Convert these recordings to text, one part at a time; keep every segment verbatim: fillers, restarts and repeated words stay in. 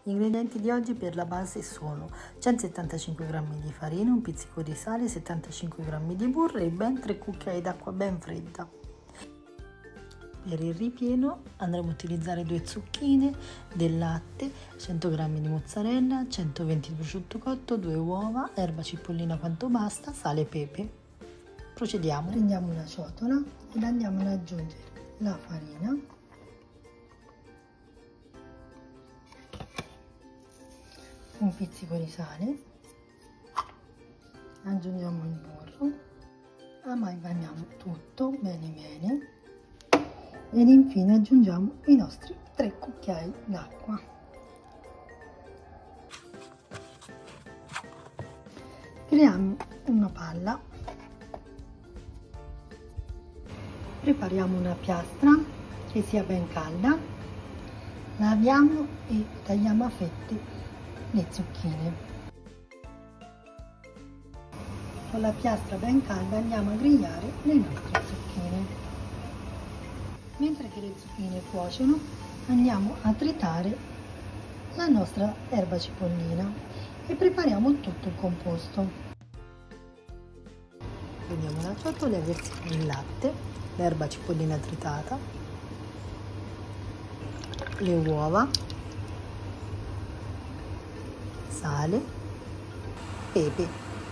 Gli ingredienti di oggi per la base sono centosettantacinque grammi di farina, un pizzico di sale, settantacinque grammi di burro e ben tre cucchiai d'acqua ben fredda. Per il ripieno andremo a utilizzare due zucchine, del latte, cento grammi di mozzarella, centoventi di prosciutto cotto, due uova, erba cipollina quanto basta, sale e pepe. Procediamo. Prendiamo una ciotola ed andiamo ad aggiungere la farina, un pizzico di sale, aggiungiamo il burro, amalgamiamo tutto bene bene ed infine aggiungiamo i nostri tre cucchiai d'acqua. Creiamo una palla, prepariamo una piastra che sia ben calda, laviamo e tagliamo a fette le zucchine. Con la piastra ben calda andiamo a grigliare le nostre zucchine. Mentre che le zucchine cuociono andiamo a tritare la nostra erba cipollina e prepariamo tutto il composto. Prendiamo una ciotola e versiamo il latte, l'erba cipollina tritata, le uova, sale, pepe.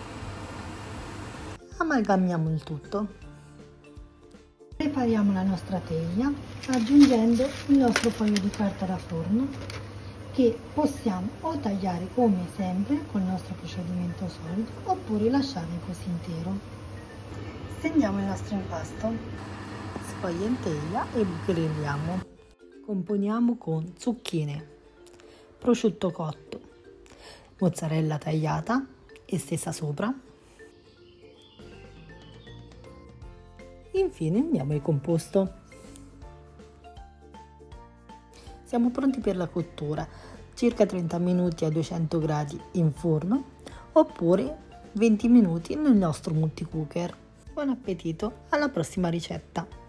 Amalgamiamo il tutto. Prepariamo la nostra teglia aggiungendo il nostro foglio di carta da forno che possiamo o tagliare come sempre con il nostro procedimento solito oppure lasciarlo così intero. Stendiamo il nostro impasto, sfoglia in teglia e grilliamo. Componiamo con zucchine, prosciutto cotto, mozzarella tagliata e stesa sopra. Infine uniamo il composto. Siamo pronti per la cottura, circa trenta minuti a duecento gradi in forno oppure venti minuti nel nostro multicooker. Buon appetito, alla prossima ricetta!